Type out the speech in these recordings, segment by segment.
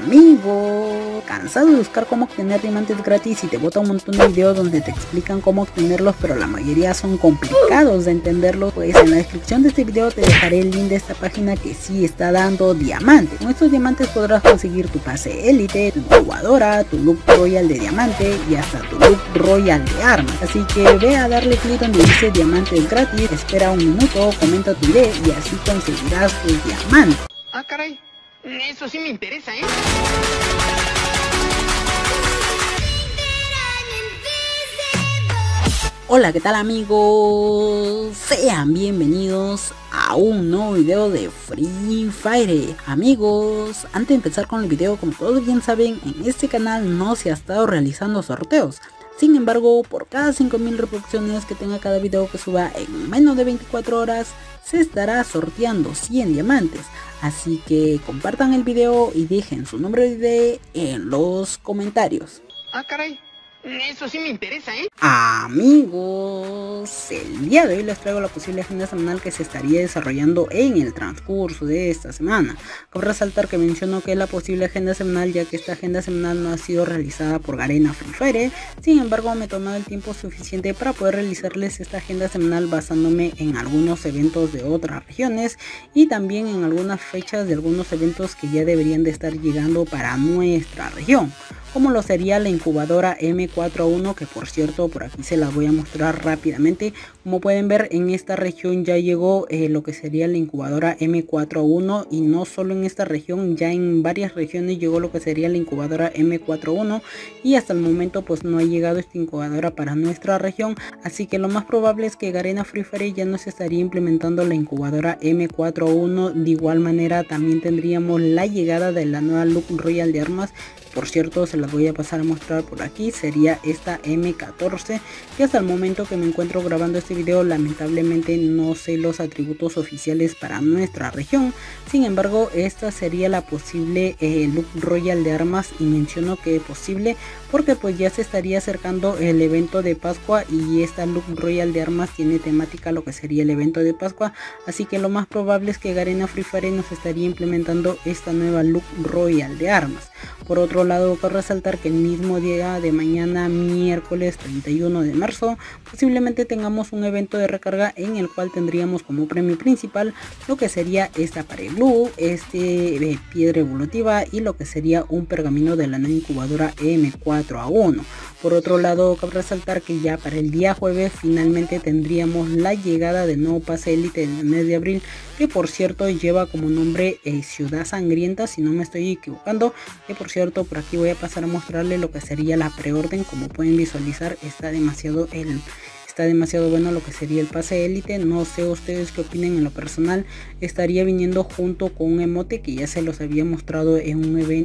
Amigo, ¿cansado de buscar cómo obtener diamantes gratis y te bota un montón de videos donde te explican cómo obtenerlos, pero la mayoría son complicados de entenderlos? Pues en la descripción de este video te dejaré el link de esta página que sí está dando diamantes. Con estos diamantes podrás conseguir tu pase élite, tu incubadora, tu look royal de diamante y hasta tu look royal de armas. Así que ve a darle clic donde dice diamantes gratis, espera un minuto, comenta tu idea y así conseguirás tus diamantes. Ah, caray, eso sí me interesa, ¿eh? Hola, ¿qué tal amigos? Sean bienvenidos a un nuevo video de Free Fire. Amigos, antes de empezar con el video, como todos bien saben, en este canal no se ha estado realizando sorteos. Sin embargo, por cada 5000 reproducciones que tenga cada video que suba en menos de 24 horas, se estará sorteando 100 diamantes. Así que compartan el video y dejen su nombre de ID en los comentarios. Ah, caray, eso sí me interesa, ¿eh? Amigos, el día de hoy les traigo la posible agenda semanal que se estaría desarrollando en el transcurso de esta semana. Cabe resaltar que menciono que es la posible agenda semanal, ya que esta agenda semanal no ha sido realizada por Garena Free Fire. Sin embargo, me he tomado el tiempo suficiente para poder realizarles esta agenda semanal basándome en algunos eventos de otras regiones y también en algunas fechas de algunos eventos que ya deberían de estar llegando para nuestra región, como lo sería la incubadora M4A1, que por cierto por aquí se las voy a mostrar rápidamente. Como pueden ver, en esta región ya llegó lo que sería la incubadora M4A1, y no solo en esta región, ya en varias regiones llegó lo que sería la incubadora M4A1, y hasta el momento pues no ha llegado esta incubadora para nuestra región, así que lo más probable es que Garena Free Fire ya nos estaría implementando la incubadora M4A1. De igual manera también tendríamos la llegada de la nueva look royal de armas. Por cierto, se las voy a pasar a mostrar por aquí. Sería esta M14, que hasta el momento que me encuentro grabando este video lamentablemente no sé los atributos oficiales para nuestra región. Sin embargo, esta sería la posible look royal de armas, y menciono que es posible porque pues ya se estaría acercando el evento de Pascua y esta look royal de armas tiene temática lo que sería el evento de Pascua, así que lo más probable es que Garena Free Fire nos estaría implementando esta nueva look royal de armas. Por otro lado, cabe resaltar que el mismo día de mañana, miércoles 31 de marzo, posiblemente tengamos un evento de recarga en el cual tendríamos como premio principal lo que sería esta pared blue, piedra evolutiva y lo que sería un pergamino de la nueva incubadora M4A1. Por otro lado, cabe resaltar que ya para el día jueves finalmente tendríamos la llegada del nuevo pase élite del mes de abril, que por cierto lleva como nombre Ciudad Sangrienta, si no me estoy equivocando, que por cierto por aquí voy a pasar a mostrarle lo que sería la preorden. Como pueden visualizar, está demasiado bueno lo que sería el pase élite. No sé ustedes qué opinen. En lo personal estaría viniendo junto con un emote que ya se los había mostrado en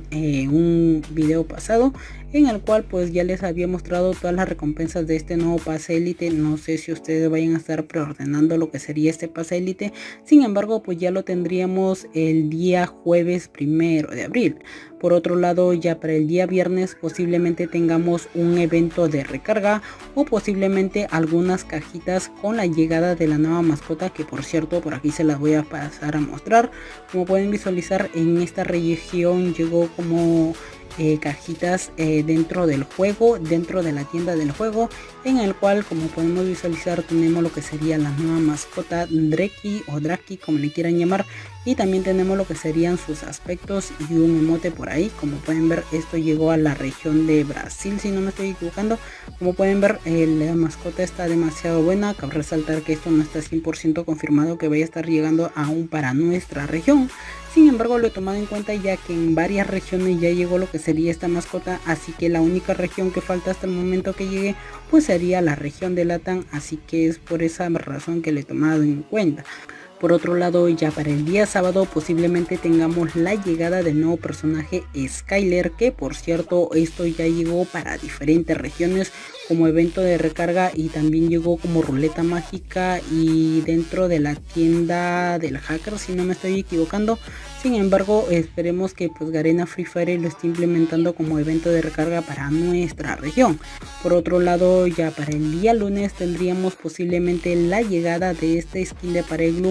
un video pasado, en el cual pues ya les había mostrado todas las recompensas de este nuevo pase élite. No sé si ustedes vayan a estar preordenando lo que sería este pase élite. Sin embargo, pues ya lo tendríamos el día jueves 1 de abril. Por otro lado, ya para el día viernes posiblemente tengamos un evento de recarga o posiblemente algunas cajitas con la llegada de la nueva mascota, que por cierto por aquí se las voy a pasar a mostrar. Como pueden visualizar, en esta región llegó como cajitas dentro del juego, dentro de la tienda del juego, en el cual como podemos visualizar tenemos lo que sería la nueva mascota Dreki o Draki, como le quieran llamar, y también tenemos lo que serían sus aspectos y un emote por ahí. Como pueden ver, esto llegó a la región de Brasil, si no me estoy equivocando. Como pueden ver, la mascota está demasiado buena. Cabe resaltar que esto no está 100% confirmado que vaya a estar llegando aún para nuestra región. Sin embargo, lo he tomado en cuenta ya que en varias regiones ya llegó lo que sería esta mascota, así que la única región que falta hasta el momento que llegue pues sería la región de Latam, así que es por esa razón que lo he tomado en cuenta. Por otro lado, ya para el día sábado posiblemente tengamos la llegada del nuevo personaje Skyler, que por cierto esto ya llegó para diferentes regiones como evento de recarga y también llegó como ruleta mágica y dentro de la tienda del hacker, si no me estoy equivocando. Sin embargo, esperemos que pues Garena Free Fire lo esté implementando como evento de recarga para nuestra región. Por otro lado, ya para el día lunes tendríamos posiblemente la llegada de este skin de pared blue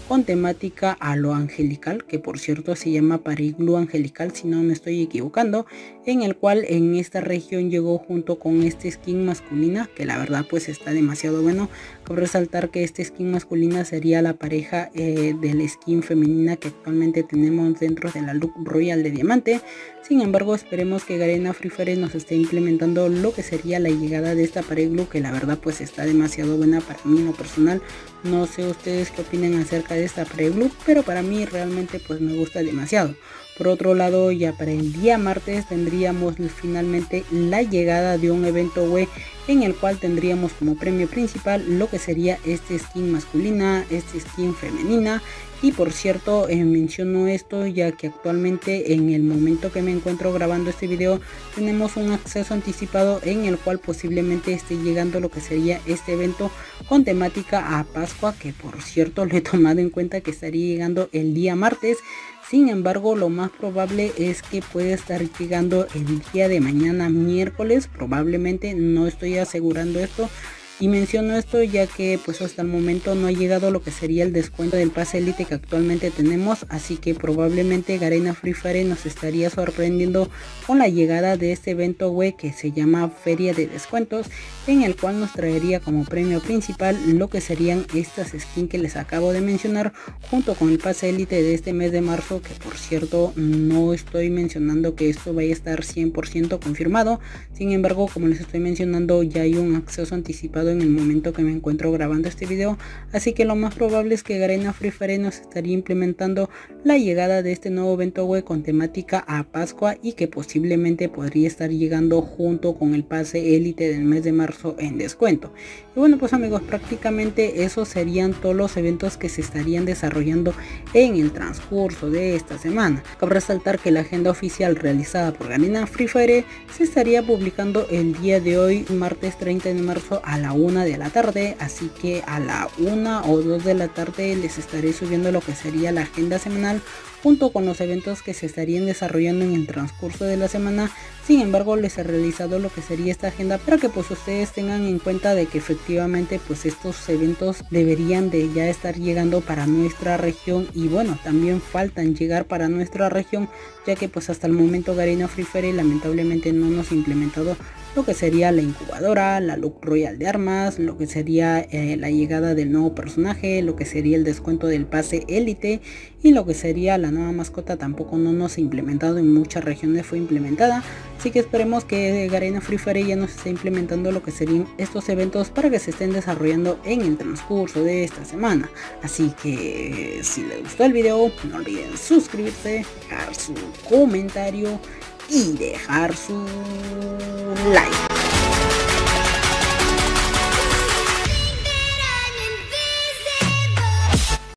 con temática a lo angelical, que por cierto se llama Paraiglú Angelical si no me estoy equivocando, en el cual en esta región llegó junto con este skin masculina, que la verdad pues está demasiado bueno. Cabe resaltar que este skin masculina sería la pareja del skin femenina que actualmente tenemos dentro de la Look Royal de Diamante. Sin embargo, esperemos que Garena Free Fire nos esté implementando lo que sería la llegada de esta Paraiglú, que la verdad pues está demasiado buena para mí en lo personal. No sé ustedes qué opinan acerca de esta Paraiglú, pero para mí realmente pues me gusta demasiado. Por otro lado, ya para el día martes tendríamos finalmente la llegada de un evento web en el cual tendríamos como premio principal lo que sería este skin masculina, este skin femenina. Y por cierto, menciono esto ya que actualmente en el momento que me encuentro grabando este video tenemos un acceso anticipado en el cual posiblemente esté llegando lo que sería este evento con temática a Pascua, que por cierto lo he tomado en cuenta que estaría llegando el día martes. Sin embargo, lo más probable es que puede estar llegando el día de mañana miércoles, probablemente, no estoy asegurando esto. Y menciono esto ya que pues hasta el momento no ha llegado lo que sería el descuento del pase elite que actualmente tenemos, así que probablemente Garena Free Fire nos estaría sorprendiendo con la llegada de este evento web que se llama Feria de Descuentos, en el cual nos traería como premio principal lo que serían estas skins que les acabo de mencionar junto con el pase elite de este mes de marzo, que por cierto no estoy mencionando que esto vaya a estar 100% confirmado. Sin embargo, como les estoy mencionando, ya hay un acceso anticipado en el momento que me encuentro grabando este video, así que lo más probable es que Garena Free Fire nos estaría implementando la llegada de este nuevo evento web con temática a Pascua y que posiblemente podría estar llegando junto con el pase élite del mes de marzo en descuento. Y bueno pues amigos, prácticamente esos serían todos los eventos que se estarían desarrollando en el transcurso de esta semana. Cabe resaltar que la agenda oficial realizada por Garena Free Fire se estaría publicando el día de hoy, martes 30 de marzo a la 1 de la tarde, así que a la 1 o 2 de la tarde les estaré subiendo lo que sería la agenda semanal junto con los eventos que se estarían desarrollando en el transcurso de la semana. Sin embargo, les he realizado lo que sería esta agenda para que pues ustedes tengan en cuenta de que efectivamente pues estos eventos deberían de ya estar llegando para nuestra región, y bueno, también faltan llegar para nuestra región, ya que pues hasta el momento Garena Free Fire lamentablemente no nos ha implementado lo que sería la incubadora, la Look Royal de armas, lo que sería la llegada del nuevo personaje, lo que sería el descuento del pase élite y lo que sería la nueva mascota tampoco no nos ha implementado, en muchas regiones fue implementada, así que esperemos que Garena Free Fire ya nos esté implementando lo que serían estos eventos para que se estén desarrollando en el transcurso de esta semana. Así que si les gustó el video no olviden suscribirse, dejar su comentario y dejar su like.